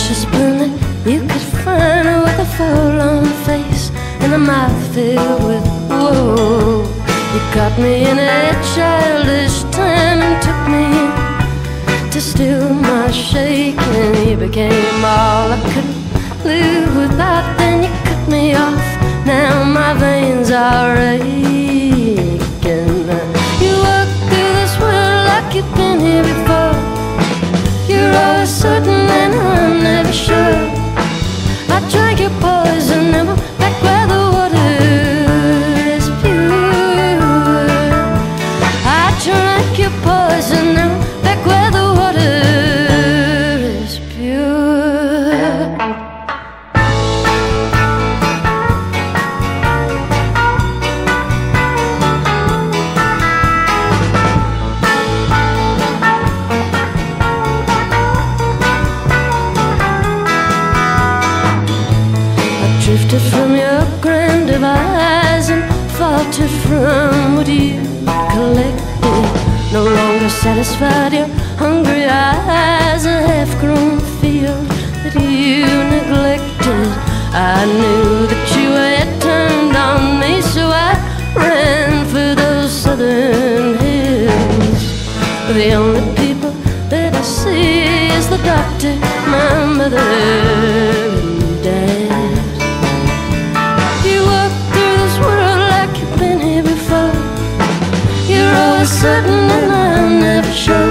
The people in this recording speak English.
precious spoon that you could find with a forlorn face and a mouth filled with woe. You caught me in a childish time and took me in to still my shaking. You became all I could live without, then you cut me off. Now my veins are aching. You walk through this world like you've been here before. You're always certain and I'm never sure. I drank your poison and I'm back where the water is pure. I drank your poison and I'm back where the water is pure. Drifted from your grand devise and faltered from what you collected. No longer satisfied your hungry eyes, a half-grown field that you neglected. I knew that you had turned on me, so I ran for those southern hills. The only people that I see is the doctor, my mother, and dad. You're always certain and I'm never sure.